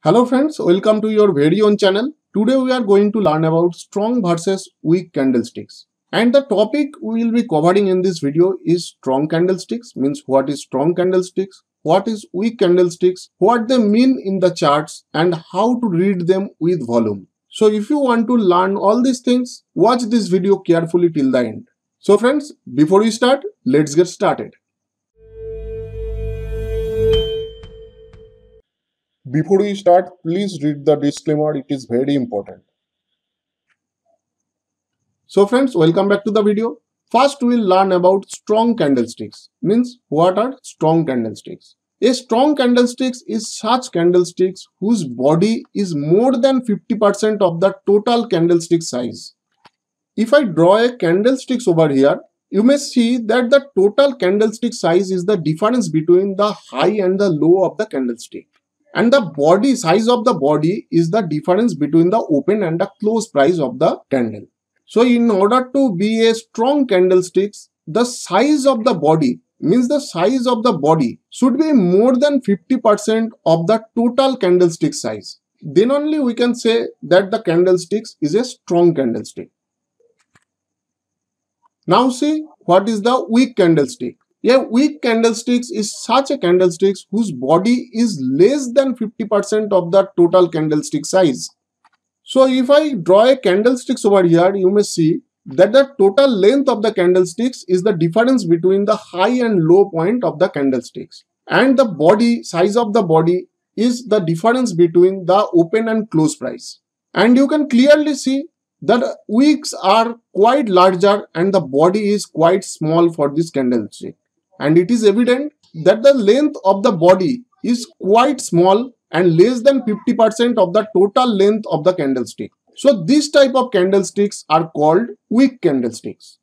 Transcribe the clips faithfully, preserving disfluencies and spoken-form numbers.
Hello friends, welcome to your very own channel. Today we are going to learn about strong versus weak candlesticks. And the topic we will be covering in this video is strong candlesticks, means what is strong candlesticks, what is weak candlesticks, what they mean in the charts, and how to read them with volume. So if you want to learn all these things, watch this video carefully till the end. So friends, before we start, let's get started. Before we start, please read the disclaimer, it is very important. So friends, welcome back to the video. First we will learn about strong candlesticks, means what are strong candlesticks. A strong candlesticks is such candlesticks whose body is more than fifty percent of the total candlestick size. If I draw a candlesticks over here, you may see that the total candlestick size is the difference between the high and the low of the candlestick. And the body size of the body is the difference between the open and the close price of the candle. So in order to be a strong candlesticks, the size of the body, means the size of the body should be more than fifty percent of the total candlestick size. Then only we can say that the candlesticks is a strong candlestick. Now see what is the weak candlestick. A weak candlesticks is such a candlesticks whose body is less than fifty percent of the total candlestick size. So if I draw a candlesticks over here, you may see that the total length of the candlesticks is the difference between the high and low point of the candlesticks. And the body size of the body is the difference between the open and close price. And you can clearly see that wicks are quite larger and the body is quite small for this candlestick. And it is evident that the length of the body is quite small and less than fifty percent of the total length of the candlestick. So this type of candlesticks are called weak candlesticks.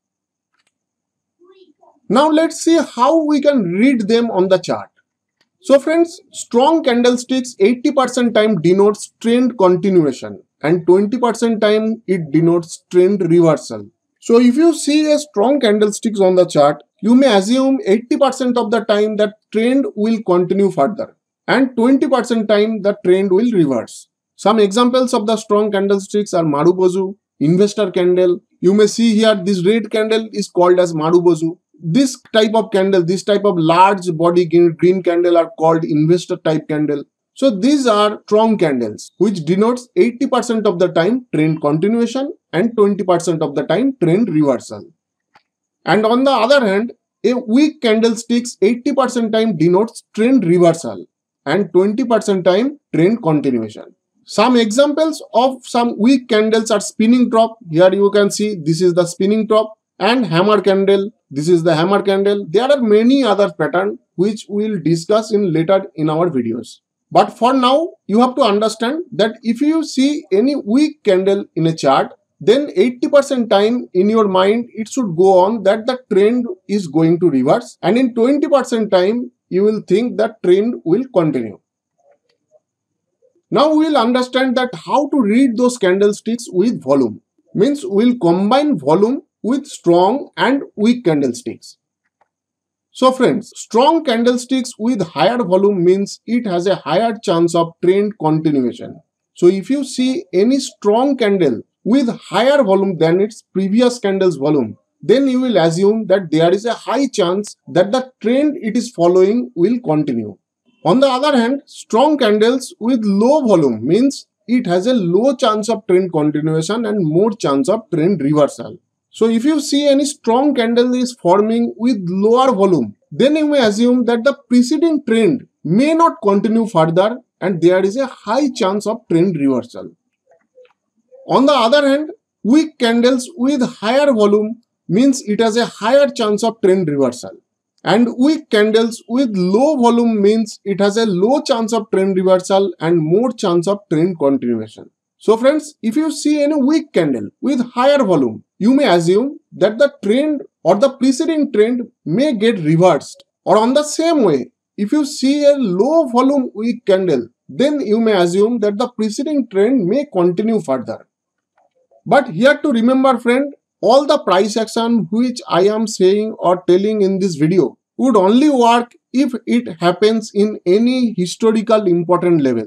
Now let's see how we can read them on the chart. So friends, strong candlesticks eighty percent time denotes trend continuation and twenty percent time it denotes trend reversal. So if you see a strong candlesticks on the chart, you may assume eighty percent of the time that trend will continue further and twenty percent time the trend will reverse. Some examples of the strong candlesticks are Marubozu, investor candle. You may see here this red candle is called as Marubozu. This type of candle, this type of large body green candle are called investor type candle. So these are strong candles which denotes eighty percent of the time trend continuation and twenty percent of the time trend reversal. And on the other hand, a weak candlesticks eighty percent time denotes trend reversal and twenty percent time trend continuation. Some examples of some weak candles are spinning top. Here you can see this is the spinning top, and hammer candle. This is the hammer candle. There are many other patterns which we will discuss in later in our videos. But for now, you have to understand that if you see any weak candle in a chart, then eighty percent time in your mind it should go on that the trend is going to reverse, and in twenty percent time you will think that trend will continue. Now we will understand that how to read those candlesticks with volume. Means we will combine volume with strong and weak candlesticks. So friends, strong candlesticks with higher volume means it has a higher chance of trend continuation. So if you see any strong candle with higher volume than its previous candle's volume, then you will assume that there is a high chance that the trend it is following will continue. On the other hand, strong candles with low volume means it has a low chance of trend continuation and more chance of trend reversal. So if you see any strong candle is forming with lower volume, then you may assume that the preceding trend may not continue further and there is a high chance of trend reversal. On the other hand, weak candles with higher volume means it has a higher chance of trend reversal. And weak candles with low volume means it has a low chance of trend reversal and more chance of trend continuation. So friends, if you see any weak candle with higher volume, you may assume that the trend or the preceding trend may get reversed. Or on the same way, if you see a low volume weak candle, then you may assume that the preceding trend may continue further. But here to remember friend, all the price action which I am saying or telling in this video would only work if it happens in any historical important levels.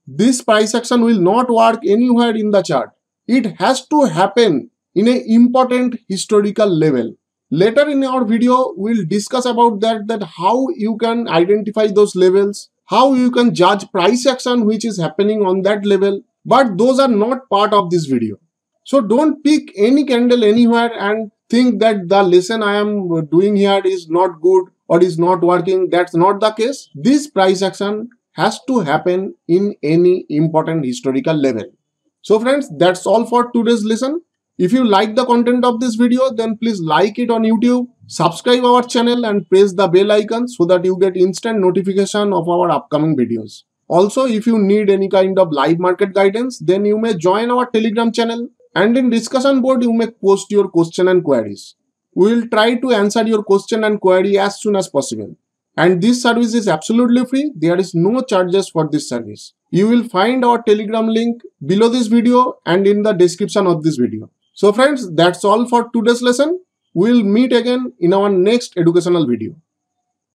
this price action will not work anywhere in the chart. It has to happen in an important historical level. Later in our video, we'll discuss about that, that how you can identify those levels, how you can judge price action which is happening on that level. But those are not part of this video. So don't pick any candle anywhere and think that the lesson I am doing here is not good or is not working. That's not the case. This price action has to happen in any important historical level. So friends, that's all for today's lesson. If you like the content of this video, then please like it on YouTube, subscribe our channel and press the bell icon so that you get instant notification of our upcoming videos. Also, if you need any kind of live market guidance, then you may join our Telegram channel, and in discussion board you may post your question and queries. We will try to answer your question and query as soon as possible. And this service is absolutely free. There is no charges for this service. You will find our Telegram link below this video and in the description of this video. So friends, that's all for today's lesson. We'll meet again in our next educational video.